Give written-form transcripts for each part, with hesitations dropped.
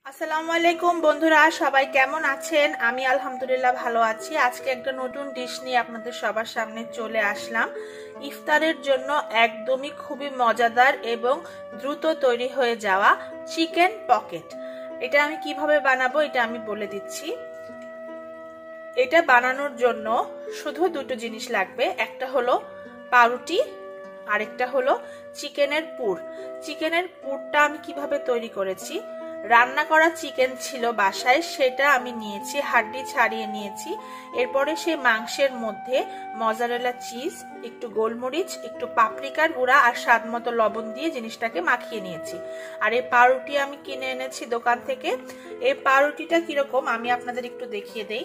আসসালামু আলাইকুম বন্ধুরা, সবাই কেমন আছেন? আমি আলহামদুলিল্লাহ ভালো আছি। আজকে একটা নতুন ডিশ নিয়ে আপনাদের সবার সামনে চলে আসলাম। ইফতারের জন্য একদমই খুবই মজাদার এবং দ্রুত তৈরি হয়ে যাওয়া চিকেন পকেট। এটা আমি কিভাবে বানাবো এটা আমি বলে দিচ্ছি। এটা বানানোর জন্য শুধু দুটো জিনিস লাগবে, একটা হলো পাউরুটি, আরেকটা হলো চিকেনের পুর। চিকেনের পুরটা আমি কিভাবে তৈরি করেছি, রান্না করা চিকেন ছিল বাসায়, সেটা আমি নিয়েছি, হাড্ডি ছাড়িয়ে নিয়েছি। এরপরে সেই মাংসের মধ্যে মজারেলা চিজ, একটু গোলমরিচ, একটু পাপরিকার গুঁড়া আর স্বাদ মতো লবণ দিয়ে জিনিসটাকে মাখিয়ে নিয়েছি। আর এই পাউরুটি আমি কিনে এনেছি দোকান থেকে। এই পাউরুটিটা কিরকম আমি আপনাদের একটু দেখিয়ে দেই।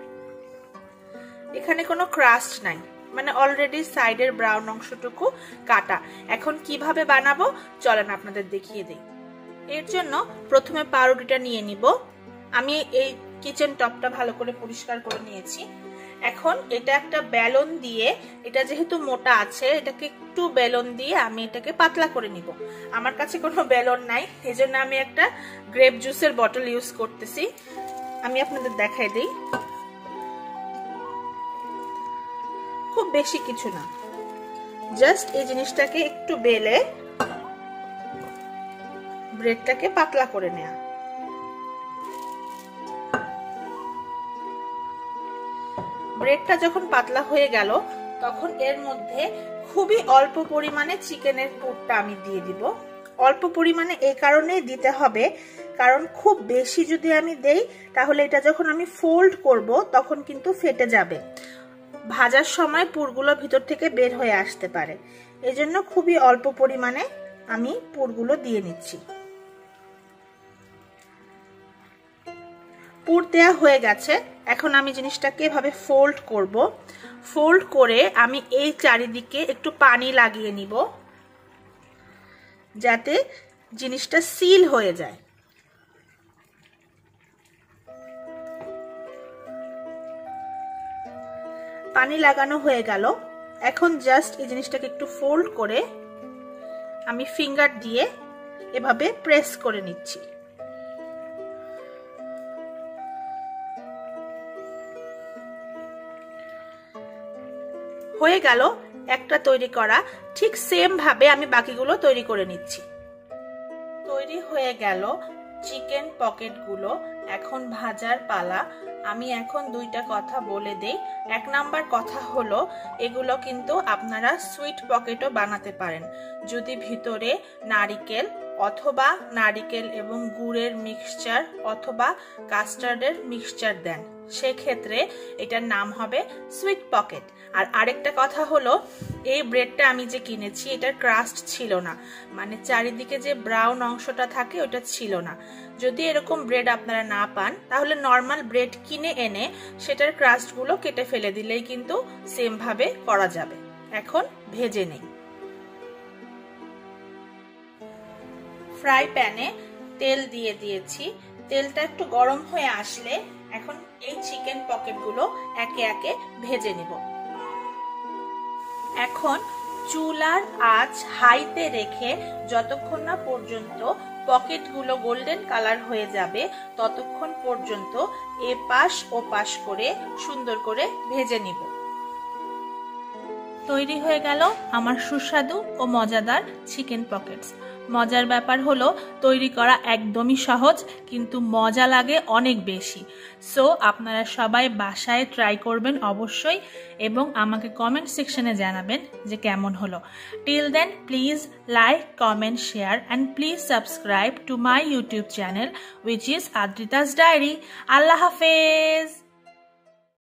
এখানে কোনো ক্রাস্ট নাই, মানে অলরেডি সাইডের ব্রাউন অংশটুকু কাটা। এখন কিভাবে বানাবো চলেন আপনাদের দেখিয়ে দেই। এর জন্য প্রথমে পাউরুটিটা নিয়ে নিব। আমি এই কিচেন টপটা ভালো করে পরিষ্কার করে নিয়েছি। এখন এটা একটা বেলন দিয়ে, এটা যেহেতু মোটা আছে এটাকে একটু বেলন দিয়ে আমি এটাকে পাতলা করে নিব। আমার কাছে কোনো বেলন নাই, এজন্য আমি একটা গ্রেপ জুসের বটল ইউজ করতেছি। আমি আপনাদের দেখাই দিই, খুব বেশি কিছু না, জাস্ট এই জিনিসটাকে একটু বেলে ব্রেডটাকে পাতলা করে নেয়া। ব্রেডটা যখন পাতলা হয়ে গেল তখন এর মধ্যে খুবই অল্প পরিমাণে চিকেনের পুরটা আমি দিয়ে দিব। অল্প পরিমাণে এই কারণেই দিতে হবে কারণ খুব বেশি যদি আমি দেই তাহলে এটা যখন আমি ফোল্ড করব তখন কিন্তু ফেটে যাবে, ভাজার সময় পুরগুলো ভিতর থেকে বের হয়ে আসতে পারে। এজন্য খুবই অল্প পরিমাণে আমি পুরগুলো দিয়ে নিচ্ছি। পুর দেয়া হয়ে গেছে, এখন আমি জিনিসটাকে এভাবে ফোল্ড করব। ফোল্ড করে আমি এই চারিদিকে একটু পানি লাগিয়ে নিব যাতে জিনিসটা সিল হয়ে যায়। পানি লাগানো হয়ে গেল, এখন জাস্ট এই জিনিসটাকে একটু ফোল্ড করে আমি ফিঙ্গার দিয়ে এভাবে প্রেস করে নিচ্ছি। হয়ে গেল একটা তৈরি করা। ঠিক সেম ভাবে আমি বাকিগুলো তৈরি করে নিচ্ছি। তৈরি হয়ে গেল চিকেন পকেটগুলো, এখন ভাজার পালা। আমি এখন দুইটা কথা বলে দেই। এক নাম্বার কথা হলো এগুলো কিন্তু আপনারা সুইট পকেটও বানাতে পারেন যদি ভিতরে নারিকেল অথবা নারিকেল এবং গুড়ের মিক্সচার অথবা কাস্টার্ডের মিক্সচার দেন, সেক্ষেত্রে এটার নাম হবে সুইট পকেট। আর আরেকটা কথা হলো এই ব্রেডটা আমি যে কিনেছি এটার ক্রাস্ট ছিল না, মানে চারিদিকে যে ব্রাউন অংশটা থাকে ওটা ছিল না। যদি এরকম ব্রেড আপনারা না পান তাহলে নর্মাল ব্রেড কিনে এনে সেটার ক্রাস্টগুলো কেটে ফেলে দিলেই কিন্তু সেম ভাবে করা যাবে। এখন ভেজে নেই। ফ্রাই প্যানে তেল দিয়ে দিয়েছি, তেলটা একটু গরম হয়ে আসলে এখন এই চিকেন পকেটগুলো একে একে ভেজে নিব। এখন চুলার আঁচ হাইতে রেখে যতক্ষণ না পর্যন্ত পকেটগুলো গোল্ডেন কালার হয়ে যাবে ততক্ষণ পর্যন্ত এপাশ ওপাশ করে সুন্দর করে ভেজে নিব। তৈরি হয়ে গেল আমার সুস্বাদু ও মজাদার চিকেন পকেটস। মজার ব্যাপার হলো তৈরি করা একদমই সহজ কিন্তু মজা লাগে অনেক বেশি। সো আপনারা সবাই বাসায় ট্রাই করবেন অবশ্যই এবং আমাকে কমেন্ট সেকশনে জানাবেন যে কেমন হলো। Till then please like, comment, share and please subscribe to my YouTube channel which is Adrita's Diary. আল্লাহ হাফেজ।